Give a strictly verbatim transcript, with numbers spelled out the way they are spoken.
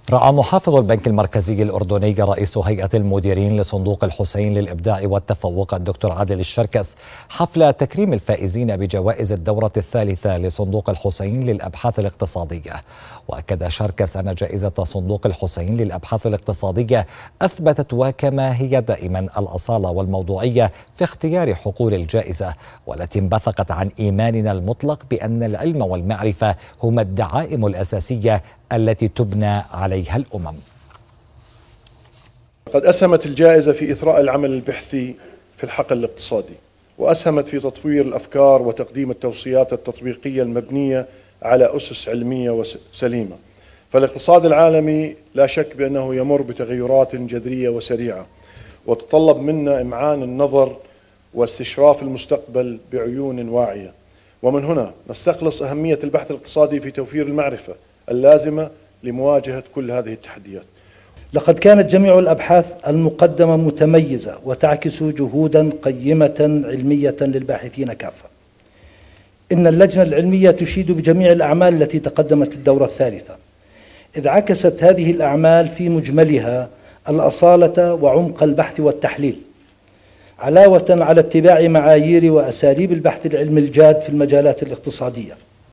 رأى محافظ البنك المركزي الأردني رئيس هيئة المديرين لصندوق الحسين للإبداع والتفوق الدكتور عادل الشركس حفل تكريم الفائزين بجوائز الدورة الثالثة لصندوق الحسين للأبحاث الاقتصادية. وأكد شركس أن جائزة صندوق الحسين للأبحاث الاقتصادية أثبتت وكما هي دائما الأصالة والموضوعية في اختيار حقول الجائزة، والتي انبثقت عن إيماننا المطلق بأن العلم والمعرفة هما الدعائم الأساسية التي تبنى عليها الأمم. قد أسهمت الجائزة في إثراء العمل البحثي في الحقل الاقتصادي، وأسهمت في تطوير الأفكار وتقديم التوصيات التطبيقية المبنية على أسس علمية وسليمة. فالاقتصاد العالمي لا شك بأنه يمر بتغيرات جذرية وسريعة، وتطلب منا إمعان النظر واستشراف المستقبل بعيون واعية. ومن هنا نستخلص أهمية البحث الاقتصادي في توفير المعرفة اللازمة لمواجهة كل هذه التحديات. لقد كانت جميع الأبحاث المقدمة متميزة وتعكس جهودا قيمة علمية للباحثين كافة. إن اللجنة العلمية تشيد بجميع الأعمال التي تقدمت للدورة الثالثة، إذ عكست هذه الأعمال في مجملها الأصالة وعمق البحث والتحليل، علاوة على اتباع معايير وأساليب البحث العلمي الجاد في المجالات الاقتصادية.